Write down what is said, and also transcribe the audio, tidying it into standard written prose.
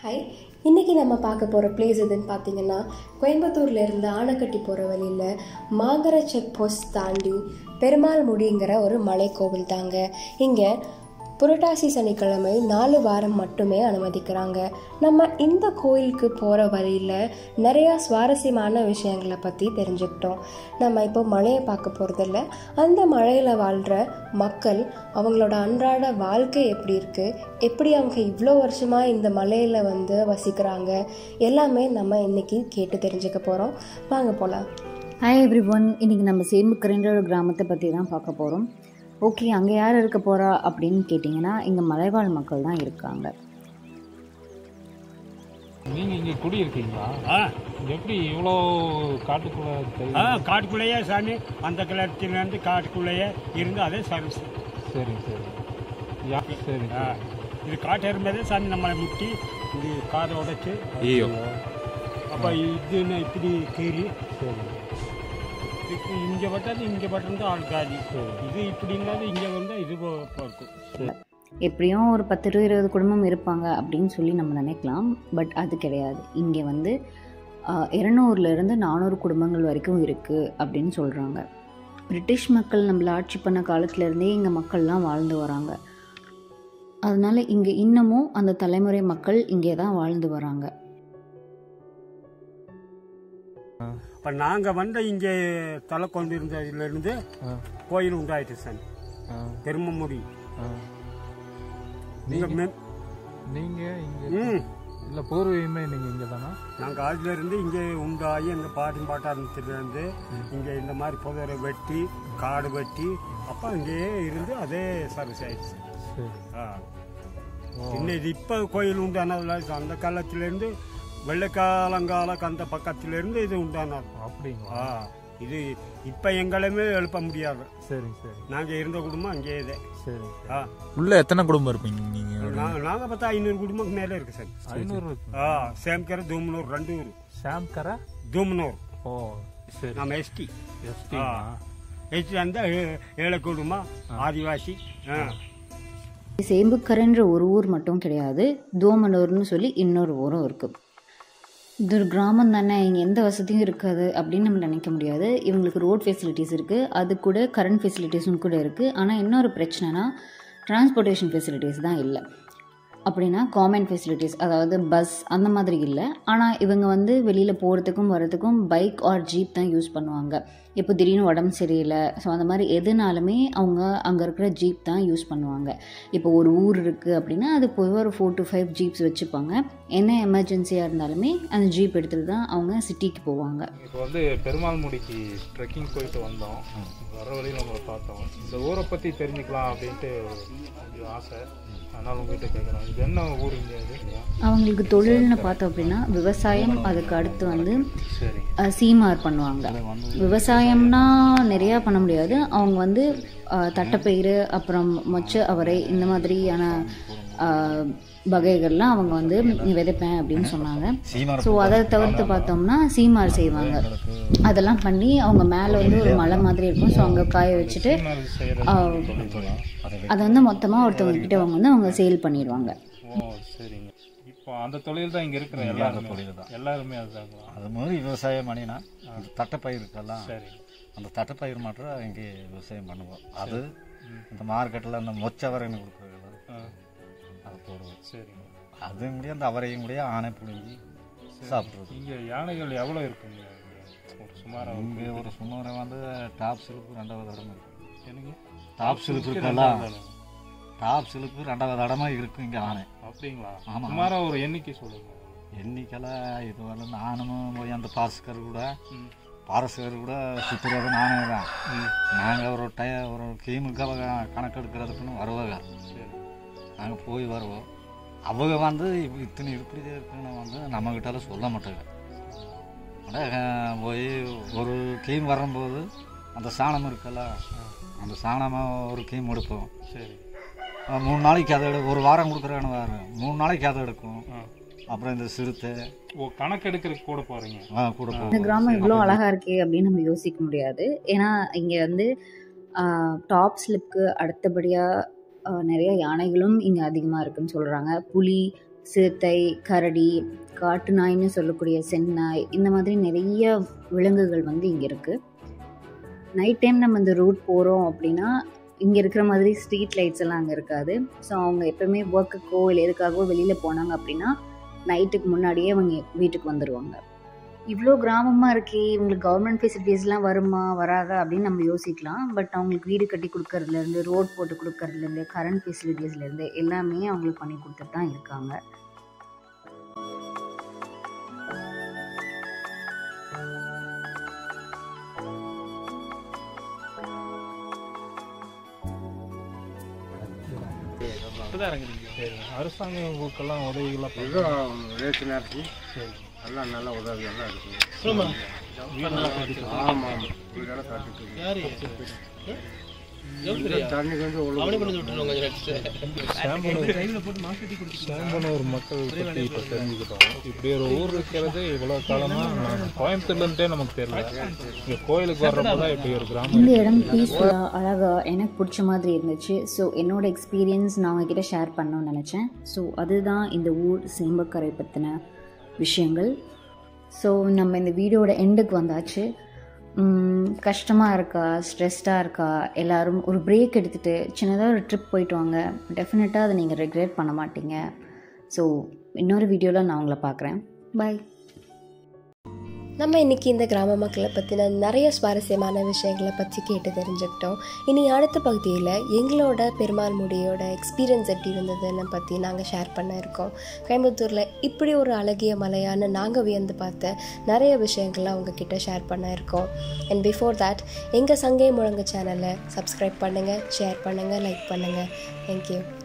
Hi, இன்றைக்கி நம்ம பார்க்க போகிற பிளேஸ் எதுன்னு பார்த்தீங்கன்னா, கோயம்புத்தூர்லேருந்து ஆனைக்கட்டி போகிற வழியில் மாங்கர செக் போஸ்ட் தாண்டி பெருமாள் முடிங்கிற ஒரு மலை கோவில் தாங்க. இங்கே புரட்டாசி சனிக்கிழமை 4 வாரம் மட்டுமே அனுமதிக்கிறாங்க. நம்ம இந்த கோயிலுக்கு போகிற வழியில் நிறையா சுவாரஸ்யமான விஷயங்களை பற்றி தெரிஞ்சுக்கிட்டோம். நம்ம இப்போ மலையை பார்க்க போகிறதில்ல, அந்த மலையில் வாழ்கிற மக்கள் அவங்களோட அன்றாட வாழ்க்கை எப்படி இருக்குது, எப்படி அவங்க இவ்வளோ வருஷமாக இந்த மலையில் வசிக்கிறாங்க, எல்லாமே நம்ம இன்றைக்கி கேட்டு தெரிஞ்சுக்க போகிறோம். வாங்க போகலாம். ஹாய் எவ்ரி ஒன், இன்றைக்கி நம்ம சேம்புக்கரைன்ற ஒரு கிராமத்தை பற்றி தான் பார்க்க போகிறோம். ஓகே, அங்கே யார் இருக்க போகிறா அப்படின்னு கேட்டிங்கன்னா, இங்கே மலைவாழ் மக்கள் தான் இருக்காங்க. நீங்கள் இங்கே குடியிருக்கீங்களா? எப்படி இவ்வளோ காட்டுக்குள்ளே? காட்டுக்குள்ளேயே சாமி, அந்த கிளத்திலேருந்து காட்டுக்குள்ளேயே இருந்து அதே சர்வீஸ். சரி சரி சரி. இது காட்டு எறும்பதே சாமி நம்மளை முட்டி இது காதை உடைச்சு. அப்போ இதுன்னு இப்படி கீறி சரி. இப்போ இங்கே பட்டாது இங்கே பட்டிருந்தா ஆள் காதி, இது இப்படி இல்லாத இங்கே வந்தால் இது இருக்கும். எப்படியும் ஒரு 10 to 20 குடும்பம் இருப்பாங்க அப்படின்னு சொல்லி நம்ம நினைக்கலாம். பட் அது கிடையாது. இங்கே 200 to 400 குடும்பங்கள் வரைக்கும் இருக்குது அப்படின்னு சொல்கிறாங்க. பிரிட்டிஷ் மக்கள் நம்மளை ஆட்சி பண்ண காலத்துலேருந்தே இங்கே மக்கள்லாம் வாழ்ந்து வராங்க. அதனால் இங்கே இன்னமும் அந்த தலைமுறை மக்கள் இங்கே தான் வாழ்ந்து வராங்க. இப்போ நாங்கள் இங்கே தலை கொண்டு இருந்ததுலேருந்து கோயில் உண்டாயிட்டு சாமி, பெருமமுடி. நீங்கள் இங்கே இல்லை, பூர்வீகமே நீங்கள் இங்கே தானா? நாங்கள் அதுலேருந்து இங்கே உண்டாகி எங்கள் பாட்டாளத்துலேருந்து இங்கே இந்த மாதிரி புதரை வெட்டி காடு வெட்டி அப்போ அங்கேயே இருந்து அதே சர்வீஸ் ஆயிடுச்சு. இன்னும் இது இப்போ கோயில் உண்டானதுல அந்த காலத்திலேருந்து வெள்ளைக்காலங்காலக்கு அந்த பக்கத்திலேருந்து இது உண்டானது. அப்படிங்களா? இது இப்போ எங்களையுமே எழுப்ப முடியாது. சரி சரி. நாங்கள் இருந்த குடும்பம் அங்கேயே இது. சரி. உள்ள எத்தனை குடும்பம் இருப்பீங்க நீங்கள்? நாங்கள் பார்த்தா 500 குடும்பம் மேலே இருக்கு சார். 500? சேம்கரை தூமனூர் 2 ஊர். சாம்கரா தூமனூர். ஓ சரி. நம்ம எஸ்டி அந்த 7 குடும்பம் ஆதிவாசி. சேம்புக்கரைன்ற ஒரு ஊர் மட்டும் கிடையாது, தோமனூர்னு சொல்லி இன்னொரு ஊரும் இருக்குது. இது ஒரு கிராமம் தானே, இங்கே எந்த வசதியும் இருக்காது அப்படின்னு நம்ம நினைக்க முடியாது. இவங்களுக்கு ரோட் ஃபெசிலிட்டிஸ் இருக்குது, அது கூட கரண்ட் ஃபெசிலிட்டிஸும் கூட இருக்குது. ஆனால் இன்னொரு பிரச்சனைனா டிரான்ஸ்போர்ட்டேஷன் ஃபெசிலிட்டிஸ் தான் இல்லை. அப்படின்னா காமன் ஃபெசிலிட்டிஸ், அதாவது பஸ் அந்த மாதிரி இல்லை. ஆனால் இவங்க வெளியில் போகிறதுக்கும் வரதுக்கும் பைக் ஆர் ஜீப் தான் யூஸ் பண்ணுவாங்க. இப்போ திடீர்னு உடம்பு சரியில்லை, ஸோ அந்த மாதிரி எதுனாலுமே அவங்க அங்கே இருக்கிற ஜீப் தான் யூஸ் பண்ணுவாங்க. இப்போ ஒரு ஊர் இருக்குது அப்படின்னா அது பொதுவாக ஒரு 4 to 5 ஜீப்ஸ் வச்சுப்பாங்க. என்ன எமர்ஜென்சியாக இருந்தாலுமே அந்த ஜீப் எடுத்துகிட்டு தான் அவங்க சிட்டிக்கு போவாங்க. இப்போ பெருமாள் முடிக்கு ட்ரெக்கிங் போயிட்டு வந்தோம். வர வழியில் நம்மளை பார்த்தோம். இந்த ஊரை பற்றி தெரிஞ்சுக்கலாம் அப்படின்ட்டு கொஞ்சம் ஆசை, அதனால் உங்கள்கிட்ட கேட்குறோம். இது என்ன ஊர் இங்கே? அவங்களுக்கு தொழில்னு பார்த்தோம் அப்படின்னா விவசாயம், அதுக்கு அடுத்து சீமார் பண்ணுவாங்க. விவசாயம்னா நிறையா பண்ண முடியாது. அவங்க தட்டைப்பயிறு, அப்புறம் மொச்சை, அவரை, இந்த மாதிரியான வகைகள்லாம் அவங்க விதைப்பேன் அப்படின்னு சொன்னாங்க. ஸோ அதை தவிர்த்து பார்த்தோம்னா சீமார் செய்வாங்க. அதெல்லாம் பண்ணி அவங்க மேலே ஒரு மலை மாதிரி இருக்கும், ஸோ அங்கே காய வச்சுட்டு அதை மொத்தமாக ஒருத்தவங்கக்கிட்ட அவங்க சேல் பண்ணிடுவாங்க. ஓ சரிங்க. இப்போ அந்த தொழில் தான் இங்கே இருக்கிற எல்லாரும் தொழில் தான், எல்லாருமே அதுதான். அது மாதிரி விவசாயம் பண்ணினா அந்த தட்டைப்பயிர் இருக்கலாம். சரி. அந்த தட்டைப்பயிர் மட்டும் இங்கே விவசாயம் பண்ணுவோம். அது இந்த மார்க்கெட்டில் அந்த மொச்சவரைன்னு கொடுக்குறது அது போடுவோம். சரி. அது முடியும் அந்த அவரையும் முடிய ஆணை பிடிங்கி சாப்பிட்றது. இங்கே யானைகள் எவ்வளோ இருக்குங்க? ஒரு சுமாராக இங்கே ஒரு சுமாராக டாப் சிலுப்பு 2வது இடமா இருக்கும். எனக்கு டாப் சிலுப்பு இருக்கலாம், டாப் சிலுப்பு 2வது இடமா இருக்கும் இங்கே ஆணை. அப்படிங்களா? ஆமாம். சுமாராக ஒரு எண்ணிக்கை சொல்லுங்கள். எண்ணிக்கைலாம் இதுவரை நானும் போய் அந்த பாரஸ்கர் கூட சுற்றுறது நானே தான். நாங்கள் ஒரு கீமுக்காக கணக்கெடுக்கிறதுக்குன்னு வருவாங்க. நாங்கள் போய் வருவோம். அவங்க இத்தனை இப்படி இருக்குன்னு நம்மக்கிட்டால சொல்ல மாட்டாங்க. ஆனால் போய் ஒரு கீம் வரும்போது அந்த சாணம் இருக்கல, அந்த சாணமாக ஒரு கீம் எடுப்போம். சரி. 3 நாளைக்கு அதை ஒரு வாரம் கொடுக்குறான்னு வேறு 3 நாளைக்கு அதை எடுக்கும். அப்புறம் இந்த சிறுத்தை கணக்கெடுக்கிறதுக்கு கூட போகிறீங்க? கூட போகிறோம். இந்த கிராமம் இவ்வளோ அழகாக இருக்கே அப்படின்னு நம்ம யோசிக்க முடியாது. ஏன்னா இங்கே டாப் ஸ்லிப்க்கு அடுத்தபடியாக நிறைய யானைகளும் இங்கே அதிகமாக இருக்குதுன்னு சொல்கிறாங்க. புலி, சிறுத்தை, கரடி, காட்டு நாய்னு சொல்லக்கூடிய செந்நாய், இந்த மாதிரி நிறைய விலங்குகள் வந்து இங்கே இருக்குது. நைட் டைம் நம்ம இந்த ரூட் போகிறோம் அப்படின்னா இங்கே இருக்கிற மாதிரி ஸ்ட்ரீட் லைட்ஸ் எல்லாம் அங்கே இருக்காது. ஸோ அவங்க எப்போவுமே ஒர்க்குக்கோ இல்லை எதுக்காகவோ வெளியில் போனாங்க அப்படின்னா நைட்டுக்கு முன்னாடியே அவங்க வீட்டுக்கு வந்துடுவாங்க. இவ்வளோ கிராமமாக இருக்கே, இவங்களுக்கு கவர்மெண்ட் ஃபெசிலிட்டிஸ்லாம் வருமா வராதா அப்படின்னு நம்ம யோசிக்கலாம். பட் அவங்களுக்கு வீடு கட்டி கொடுக்கறதுலேருந்து, ரோட் போட்டு கொடுக்கறதுலேருந்து, கரண்ட் ஃபெசிலிட்டிஸ்லேருந்து எல்லாமே அவங்களுக்கு பண்ணி கொடுத்துட்டு தான் இருக்காங்க. அரசாங்கம் உங்களுக்கெல்லாம் உதவிகள்லாம் ரேட்டு நேரத்துக்கு எல்லாம் நல்ல உதவியெல்லாம் இருக்குது. ஆமாம், வீடெல்லாம் கட்டிட்டு தண்ணி கொஞ்சம் சேம்பனூர் மக்கள் பற்றி இப்போ தெரிஞ்சுக்கிட்டோம். இப்படி ஒரு ஊர் இருக்கிறது இவ்வளோ காலமாக கோயம்புத்தூர்லேருந்தே நமக்கு தெரியல. இங்கே கோயிலுக்கு வர்றப்போ தான் இப்படி ஒரு கிராமம். இந்த இடம் பீஸ்ஃபுல்லாக அழகாக எனக்கு பிடிச்ச மாதிரி இருந்துச்சு. ஸோ என்னோடய எக்ஸ்பீரியன்ஸ் நான் உங்ககிட்ட ஷேர் பண்ணணும்னு நினச்சேன். ஸோ அதுதான் இந்த ஊர் சேம்பக்கரை பற்றின விஷயங்கள். ஸோ நம்ம இந்த வீடியோட எண்டுக்கு வந்தாச்சு. கஷ்டமாக இருக்கா, ஸ்ட்ரெஸ்டாக இருக்கா, எல்லோரும் ஒரு பிரேக் எடுத்துகிட்டு சின்னதாக ஒரு ட்ரிப் போயிட்டு வாங்க. டெஃபினட்டாக அதை நீங்கள் ரெக்ரெட் பண்ண மாட்டீங்க. ஸோ இன்னொரு வீடியோவில் நான் உங்களை பார்க்குறேன். பாய். நம்ம இன்றைக்கி இந்த கிராம மக்களை பற்றின நிறைய சுவாரஸ்யமான விஷயங்களை பற்றி கேட்டு தெரிஞ்சுக்கிட்டோம். இனி அடுத்த பகுதியில் எங்களோட பெருமாள் முடியோட எக்ஸ்பீரியன்ஸ் எப்படி இருந்ததுன்னு பற்றி நாங்கள் ஷேர் பண்ண இருக்கோம். கோயம்புத்தூரில் இப்படி ஒரு அழகிய மலையான நாங்கள் வியந்து பார்த்த நிறைய விஷயங்களை அவங்கக்கிட்ட ஷேர் பண்ண இருக்கோம். அண்ட் பிஃபோர் தேட் எங்கள் சங்கை முழங்கு சேனலை சப்ஸ்கிரைப் பண்ணுங்கள், ஷேர் பண்ணுங்கள், லைக் பண்ணுங்கள். தேங்க்யூ.